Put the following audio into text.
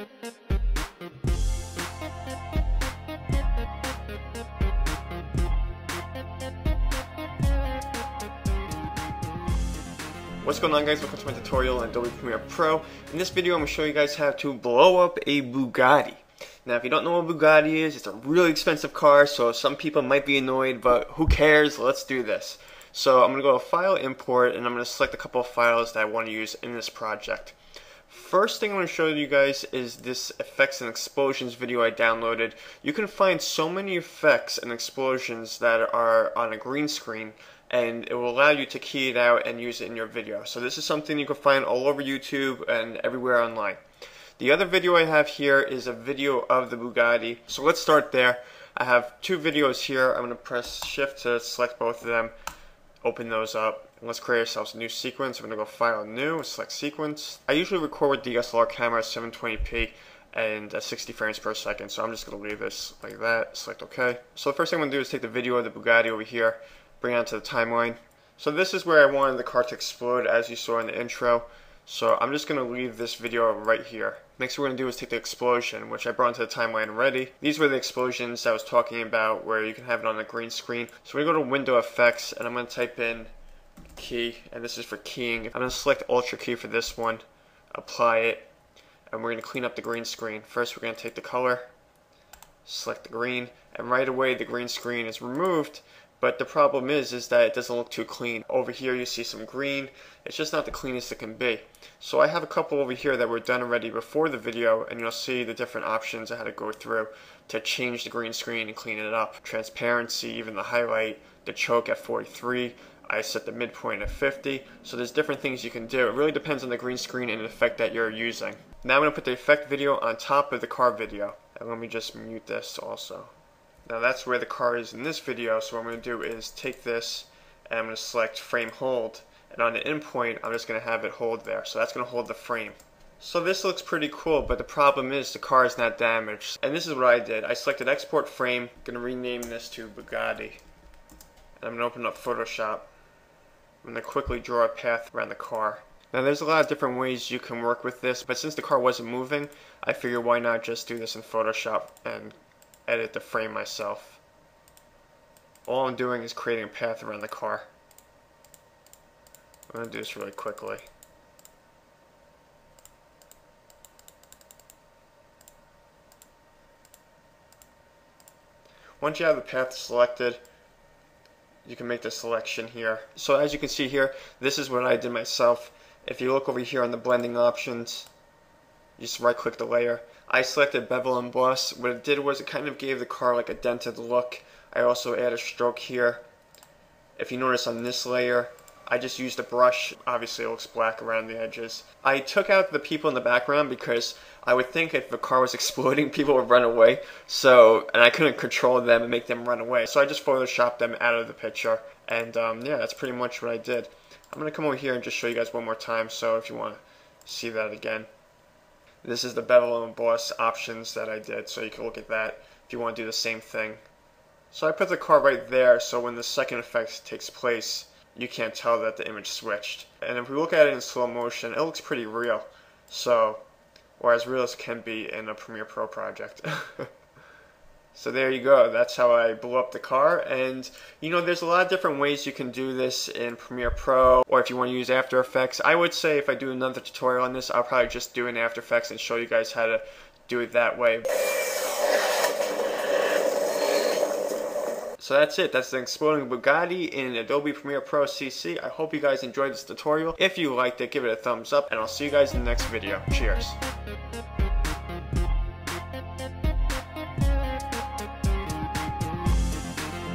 What's going on, guys? Welcome to my tutorial on Adobe Premiere Pro. In this video I'm going to show you guys how to blow up a Bugatti. Now if you don't know what Bugatti is, it's a really expensive car, so some people might be annoyed, but who cares? Let's do this. So I'm going to go to File, Import, and I'm going to select a couple of files that I want to use in this project. First thing I'm going to show you guys is this effects and explosions video I downloaded. You can find so many effects and explosions that are on a green screen, and it will allow you to key it out and use it in your video. So this is something you can find all over YouTube and everywhere online. The other video I have here is a video of the Bugatti. So let's start there. I have two videos here. I'm going to press Shift to select both of them, open those up. Let's create ourselves a new sequence. I'm going to go File, New, select Sequence. I usually record with DSLR camera at 720p and 60 frames per second, so I'm just going to leave this like that, select OK. So the first thing I'm going to do is take the video of the Bugatti over here, bring it onto the timeline. So this is where I wanted the car to explode, as you saw in the intro. So I'm just going to leave this video right here. Next what we're going to do is take the explosion, which I brought into the timeline already. These were the explosions I was talking about, where you can have it on the green screen. So we're going to go to Window Effects, and I'm going to type in Key, and this is for keying. I'm going to select Ultra Key for this one, apply it, and we're going to clean up the green screen. First we're going to take the color, select the green, and right away the green screen is removed. But the problem is that it doesn't look too clean. Over here you see some green. It's just not the cleanest it can be. So I have a couple over here that were done already before the video, and you'll see the different options I had to go through to change the green screen and clean it up. Transparency, even the highlight, the choke at 43. I set the midpoint at 50. So there's different things you can do. It really depends on the green screen and the effect that you're using. Now I'm going to put the effect video on top of the car video. And let me just mute this also. Now that's where the car is in this video, so what I'm going to do is take this and I'm going to select frame hold, and on the endpoint I'm just going to have it hold there, so that's going to hold the frame. So this looks pretty cool, but the problem is the car is not damaged, and this is what I did. I selected export frame, going to rename this to Bugatti, and I'm going to open up Photoshop. I'm going to quickly draw a path around the car. Now there's a lot of different ways you can work with this, but since the car wasn't moving, I figured why not just do this in Photoshop and edit the frame myself. All I'm doing is creating a path around the car. I'm going to do this really quickly. Once you have the path selected, you can make the selection here. So as you can see here, this is what I did myself. If you look over here on the blending options, you just right click the layer. I selected bevel and emboss. What it did was it kind of gave the car like a dented look. I also added a stroke here. If you notice on this layer, I just used a brush. Obviously it looks black around the edges. I took out the people in the background because I would think if the car was exploding, people would run away. And I couldn't control them and make them run away. So I just photoshopped them out of the picture. And yeah, that's pretty much what I did. I'm going to come over here and just show you guys one more time, so if you want to see that again. This is the bevel and emboss options that I did, so you can look at that if you want to do the same thing. So I put the car right there, so when the second effect takes place, you can't tell that the image switched. And if we look at it in slow motion, it looks pretty real. So, or as real as it can be in a Premiere Pro project. So there you go, that's how I blew up the car. And you know, there's a lot of different ways you can do this in Premiere Pro, or if you want to use After Effects. I would say if I do another tutorial on this, I'll probably just do it in After Effects and show you guys how to do it that way. So that's it, that's the exploding Bugatti in Adobe Premiere Pro CC. I hope you guys enjoyed this tutorial. If you liked it, give it a thumbs up, and I'll see you guys in the next video. Cheers.